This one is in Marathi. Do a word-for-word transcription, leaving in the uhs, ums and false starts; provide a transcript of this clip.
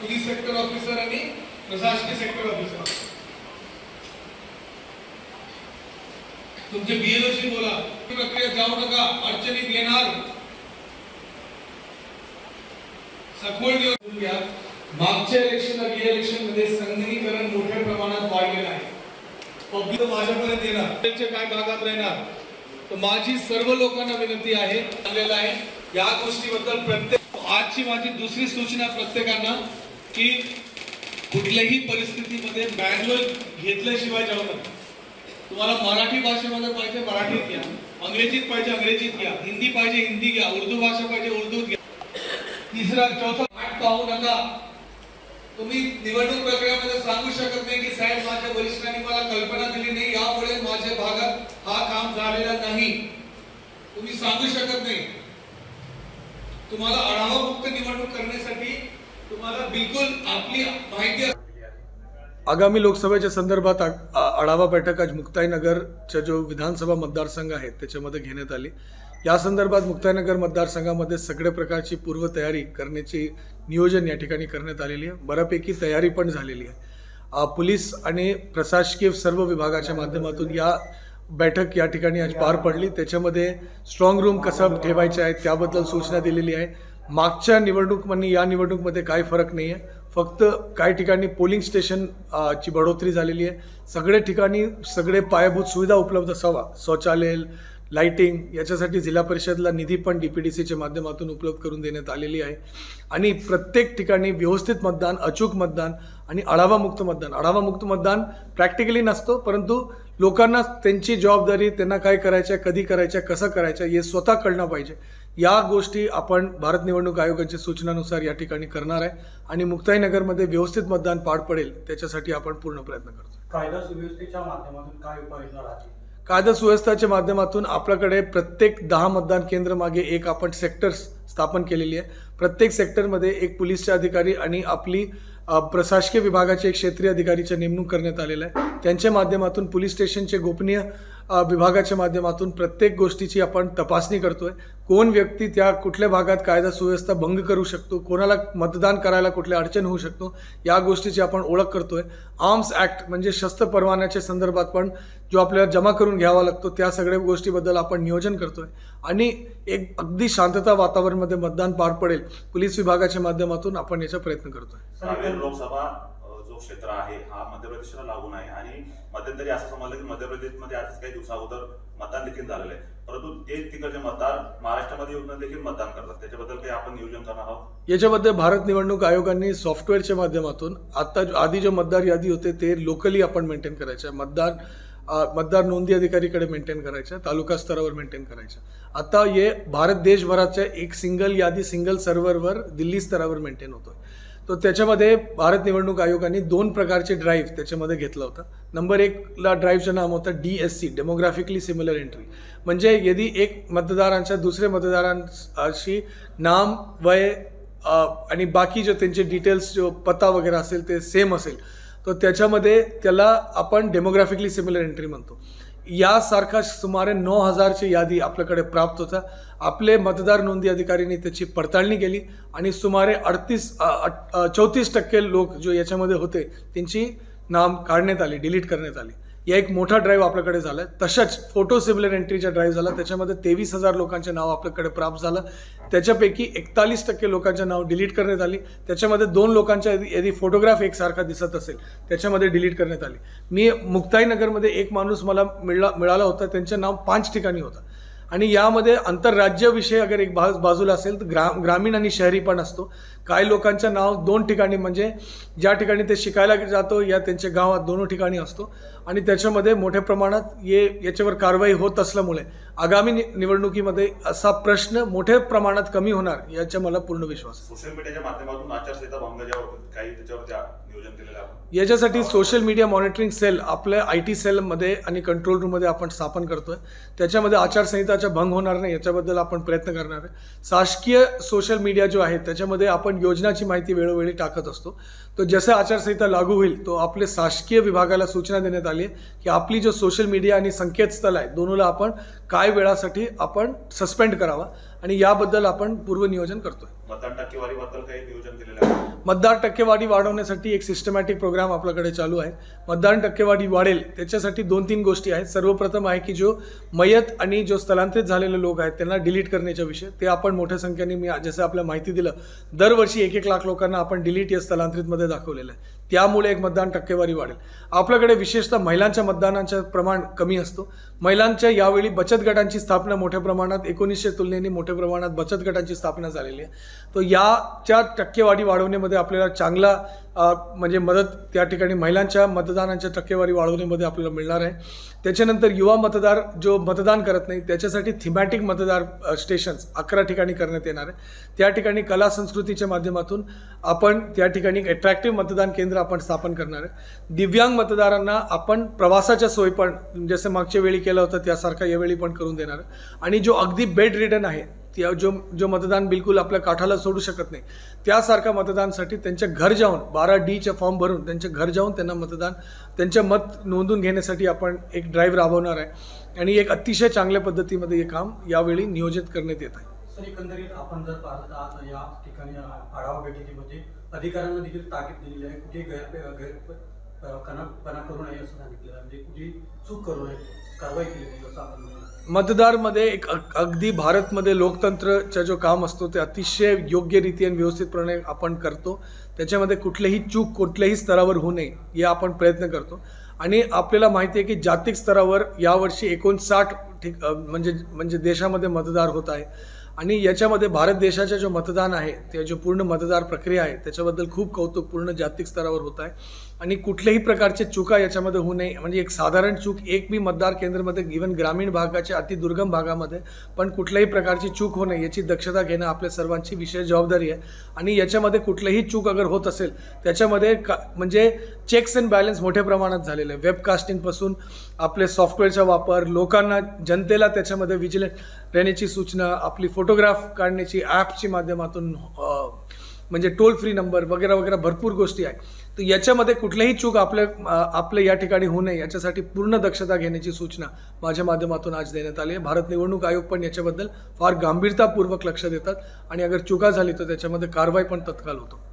पोलीस सेक्टर ऑफिसर आणि प्रशासकीय सेक्टर ऑफिसर तुमचे बीएलओशी बोला, प्रक्रिया जाऊ नका, अडचणीत येणार सखोल घ्या। मागच्या इलेक्शन आणि इलेक्शन मध्ये संगणकीकरण मोठ्या प्रमाणात वाढलेलं आहे। पब्लिक माझ्यापर्यंत येणार त्यांचे काय भागात राहणार, तर माझी सर्व लोकांना विनंती आहे आलेला आहे या गोष्टीबद्दल प्रत्येक आजची माझी दुसरी सूचना प्रत्येकांना की कुठल्याही परिस्थितीमध्ये मॅन्युअल घेतल्याशिवाय जाऊ नका। तुम्हाला मराठी भाषेमध्ये पाहिजे मराठीत घ्या, अंग्रेजीत पाहिजे अंग्रेजीत घ्या, हिंदी पाहिजे हिंदी घ्या, उर्दू भाषा पाहिजे उर्दूत घ्या। तिसरा चौथा पाठ पाहू नका। तुम्ही निवडणूक प्रक्रियेमध्ये सांगू शकत नाही की साहेब माझ्या वरिष्ठांनी मला कल्पना दिली नाही, यामुळे माझ्या भागात हा काम झालेला नाही, तुम्ही सांगू शकत नाही। तुम्हाला आढावा मुक्त निवडणूक करण्यासाठी तुम्हाला बिलकुल आपली माहिती। आगामी लोकसभेच्या संदर्भात आढावा बैठक आज मुक्ताईनगरच्या जो विधानसभा मतदारसंघ आहे त्याच्यामध्ये घेण्यात आली। या संदर्भात मुक्ताईनगर मतदारसंघामध्ये सगळ्या प्रकारची पूर्वतयारी करण्याची नियोजन या ठिकाणी करण्यात आलेली आहे। बऱ्यापैकी तयारी पण झालेली आहे। पोलीस आणि प्रशासकीय सर्व विभागाच्या माध्यमातून या बैठक या ठिकाणी आज पार पडली। त्याच्यामध्ये स्ट्रॉंग रूम कसं ठेवायचे आहे त्याबद्दल सूचना दिलेली आहे। मागच्या निवडणूकमध्ये या निवडणूकमध्ये काही फरक नाही आहे, फक्त काही ठिकाणी पोलिंग स्टेशन ची बढोतरी झालेली आहे। सगळे ठिकाणी सगळे पायाभूत सुविधा उपलब्ध असावा, शौचालय लाइटिंग याच्यासाठी जिल्हा परिषदला निधी पण डीपीडीसीच्या माध्यमातून उपलब्ध करून देण्यात आलेली आहे। आणि प्रत्येक ठिकाणी व्यवस्थित मतदान, अचूक मतदान आणि आढावा मुक्त मतदान। आढावा मुक्त मतदान प्रॅक्टिकली नसतो, परंतु लोकांना त्यांची जबाबदारी, त्यांना काय करायचं, कधी करायचं, कसं करायचं हे स्वतः कळणं पाहिजे। या गोष्टी आपण भारत निवडणूक आयोगाच्या सूचनानुसार या ठिकाणी करणार आहे आणि मुक्ताईनगरमध्ये व्यवस्थित मतदान पार पडेल त्याच्यासाठी आपण पूर्ण प्रयत्न करतो। कायदा सुव्यवस्थेच्या माध्यमातून काय उपाययोजना राहतील? कायदा सुव्यवस्थेच्या माध्यमातून आपल्याकडे प्रत्येक दहा मतदान केंद्र मागे एक आपण सेक्टर्स स्थापन केलेली आहे। प्रत्येक सेक्टरमध्ये एक पोलीसचे अधिकारी आणि आपली प्रशासकीय विभागाचे एक क्षेत्रीय अधिकारीची नेमणूक करण्यात आलेला आहे। त्यांच्या माध्यमातून पोलीस स्टेशनचे गोपनीय विभागाच्या माध्यमातून प्रत्येक गोष्टीची आपण तपासणी करतोय। कोण व्यक्ती त्या कुठल्या भागात कायदा सुव्यवस्था भंग करू शकतो, कोणाला मतदान करायला कुठल्या अडचण होऊ शकतो या गोष्टीची आपण ओळख करतोय। आर्म्स ऍक्ट म्हणजे शस्त्र परवान्याच्या संदर्भात पण जो आपल्याला जमा करून घ्यावा लागतो त्या सगळ्या गोष्टीबद्दल आपण नियोजन करतोय आणि एक अगदी शांतता वातावरणामध्ये मतदान पार पडेल पोलीस विभागाच्या माध्यमातून आपण याचा प्रयत्न करतोय। लोकसभा जो क्षेत्र आहे हा मध्य प्रदेशला लागून आहे आणि मध्यंतरी असं समजलं की मध्य प्रदेशमध्ये आजच काही दिवसाअगोदर मतदान देखील झालेलं आहे, परंतु ते तिकडचे मतदार महाराष्ट्रामध्ये येऊन देखील मतदान करतात, त्याच्याबद्दल काही आपण नियोजन करणार आहोत? याच्यामध्ये भारत निवडणूक आयोगाने सॉफ्टवेअरच्या माध्यमातून आता आधी जो मतदार यादी होते ते लोकली आपण मेंटेन करायचं, मतदार मतदार नोंदी अधिकारीकडे मेंटेन करायचं, तालुका स्तरावर मेंटेन करायचं। आता हे भारत देशभराच्या एक सिंगल यादी सिंगल सर्व्हरवर दिल्ली स्तरावर मेंटेन होतोय। तो त्याच्यामध्ये भारत निवडणूक आयोगाने दोन प्रकारचे ड्राईव्ह त्याच्यामध्ये घेतला होता। नंबर एकला ड्राईव्हचं नाव होतं D S C, demographically similar entry, म्हणजे यदि एक मतदारांच्या दुसऱ्या मतदारांशी नाम, वय आणि बाकी जो त्यांचे डिटेल्स जो पत्ता वगैरे असेल ते सेम असेल तर त्याच्यामध्ये त्याला आपण डेमोग्राफिकली सिमिलर एंट्री म्हणतो। यासारखा सुमारे नऊ हजारची यादी आपल्याकडे प्राप्त होता। आपले मतदार नोंदी अधिकाऱ्यांनी त्याची पडताळणी केली आणि सुमारे अडतीस चौतीस टक्के लोक जो याच्यामध्ये होते त्यांची नाम काढण्यात आली, डिलीट करण्यात आली। या एक मोठा ड्राईव्ह आपल्याकडे झाला। तसंच फोटो सिमिलर एंट्रीचा ड्राईव्ह झाला, त्याच्यामध्ये तेवीस हजार लोकांचे नाव आपल्याकडे प्राप्त झालं। त्याच्यापैकी एकतालीस टक्के लोकांचे नाव डिलीट करण्यात आली। त्याच्यामध्ये दोन लोकांच्या यदि फोटोग्राफ एकसारखा दिसत असेल त्याच्यामध्ये डिलीट करण्यात आली। मी मुक्ताईनगरमध्ये एक माणूस मला मिळला मिळाला होता, त्यांचे नाव पाच ठिकाणी होतं आणि यामध्ये आंतरराज्य विषय अगर एक बाजूला असेल तर ग्रा ग्रामीण आणि शहरी पण असतो। काही लोकांचं नाव दोन ठिकाणी म्हणजे ज्या ठिकाणी ते शिकायला जातो या त्यांच्या गावात दोन ठिकाणी असतो आणि त्याच्यामध्ये मोठ्या प्रमाणात ये याच्यावर कारवाई होत असल्यामुळे आगामी निवडणुकीमध्ये असा प्रश्न मोठ्या प्रमाणात कमी होणार याचा मला पूर्ण विश्वास आहे। सोशल मीडियाच्या माध्यमातून आचारसंहिता भंग ज्यावर काही त्याच्यावर नियोजन केलेलं आहे याच्यासाठी सोशल मीडिया मॉनिटरिंग सेल आपल्या आय टी सेलमध्ये आणि कंट्रोल रूममध्ये आपण स्थापन करतोय। त्याच्यामध्ये आचारसंहिताचा भंग होणार नाही याच्याबद्दल आपण प्रयत्न करणार आहे। शासकीय सोशल मीडिया जो आहे त्याच्यामध्ये आपण योजनाची माहिती वेळोवेळी टाकत असतो। तो जसं आचारसंहिता लागू होईल तो आपले शासकीय विभागाला सूचना देण्यात आली की आपली जो सोशल मीडिया आणि संकेतस्थळ आहे दोनोला आपण काय वेळासाठी आपण सस्पेंड करावा आणि याबद्दल आपण पूर्व नियोजन करतोय। मतदान टक्केवारीबद्दल काही नियोजन केलेलं आहे? मतदार टक्केवारी वाढवण्यासाठी एक सिस्टमॅटिक प्रोग्राम आपल्याकडे चालू आहे. मतदार टक्केवारी वाढेल त्याच्यासाठी दोन तीन गोष्टी आहेत. सर्वप्रथम आहे की जो मयत आणि जो स्थलांतरित झालेले लोक आहेत त्यांना डिलीट करण्याच्या विषय ते आपण मोठ्या संख्येने, मी जसं आपल्या माहिती दिलं, दरवर्षी एक एक लाख लोकांना आपण डिलीट या स्थलांतरितमध्ये दाखवलेलं आहे. त्यामुळे एक मतदान टक्केवारी वाढेल. आपल्याकडे विशेषतः महिलांच्या मतदानाचं प्रमाण कमी असतो. महिलांच्या यावेळी बचत गटांची स्थापना मोठ्या प्रमाणात, एकोणीसशे तुलनेने मोठ्या प्रमाणात बचत गटांची स्थापना झालेली आहे. तो याच्या टक्केवारी वाढवण्यामध्ये आपल्याला चांगला म्हणजे मदत त्या ठिकाणी महिलांच्या मतदानाच्या टक्केवारी वाढवण्यामध्ये आपल्याला मिळणार आहे. त्याच्यानंतर युवा मतदार जो मतदान करत नाही त्याच्यासाठी थिमॅटिक मतदार स्टेशन्स अकरा ठिकाणी करण्यात येणार आहे. त्या ठिकाणी कला संस्कृतीच्या माध्यमातून आपण त्या ठिकाणी अट्रॅक्टिव्ह मतदान केंद्र आपण स्थापन करणार आहे. दिव्यांग मतदारांना आपण प्रवासाच्या सोयी पण जसं मागच्या वेळी केलं होतं त्यासारखा यावेळी पण करून देणार आहे. आणि जो अगदी बेड रिडन आहे त्या जो जो मतदान बिलकुल आपल्या काठाला सोडू शकत नाही त्यासारखा मतदानसाठी त्यांच्या घर जाऊन बारा डीचे फॉर्म भरून त्यांच्या घर जाऊन त्यांना मतदान त्यांच्या मत नोंदवून घेण्यासाठी आपण एक ड्राईव्ह राबवणार आहे आणि एक अतिशय चांगल्या पद्धतीमध्ये हे काम यावेळी नियोजित करण्यात येत आहे. सर, एकंदरीत आपण जर पाहत आज या ठिकाणी आढावा बैठकीमध्ये अधिकाऱ्यांना देखील ताकीद दिलेली आहे, कुठे गैर गैरपणा करू नये असं सांगितलेलं आहे, म्हणजे कुठे चूक करू नये, कारवाई केली जाईल असं आपण म्हणतो. मतदारमध्ये एक अगदी भारतमध्ये लोकतंत्रचा जो काम असतो ते अतिशय योग्य रीती आणि व्यवस्थितपणे आपण करतो. त्याच्यामध्ये कुठलीही चूक कुठल्याही स्तरावर होऊ नये हे आपण प्रयत्न करतो. आणि आपल्याला माहिती आहे की जागतिक स्तरावर यावर्षी एकोणसाठ ठिक म्हणजे म्हणजे देशामध्ये मतदार होत आहे आणि याच्यामध्ये भारत देशाचे जो मतदान आहे ते जो पूर्ण मतदार प्रक्रिया आहे त्याच्याबद्दल खूप कौतुक पूर्ण जागतिक स्तरावर होत आहे. आणि कुठल्याही प्रकारचे चुका याच्यामध्ये होऊ नये, म्हणजे एक साधारण चूक एक बी मतदार केंद्रामध्ये इव्हन ग्रामीण भागाच्या अतिदुर्गम भागामध्ये पण कुठल्याही प्रकारची चूक होऊ नये याची दक्षता घेणं आपल्या सर्वांची विशेष जबाबदारी आहे. आणि याच्यामध्ये कुठलीही चूक अगर होत असेल त्याच्यामध्ये का म्हणजे चेक्स अँड बॅलन्स मोठ्या प्रमाणात झालेलं आहे. वेबकास्टिंगपासून आपले सॉफ्टवेअरचा वापर, लोकांना जनतेला त्याच्यामध्ये विजिलंट राहण्याची सूचना, आपली फोटोग्राफ काढण्याची ॲपची माध्यमातून म्हणजे टोल फ्री नंबर वगैरे वगैरे भरपूर गोष्टी आहे. तर याच्यामध्ये कुठलीही चूक आपल्या आपल्या या ठिकाणी होऊ नये याच्यासाठी पूर्ण दक्षता घेण्याची सूचना माझ्या माध्यमातून आज देण्यात आली आहे. भारत निवडणूक आयोग पण याच्याबद्दल फार गंभीरतापूर्वक लक्ष देतात आणि अगर चुका झाली तर त्याच्यामध्ये कारवाई पण तत्काळ होतो.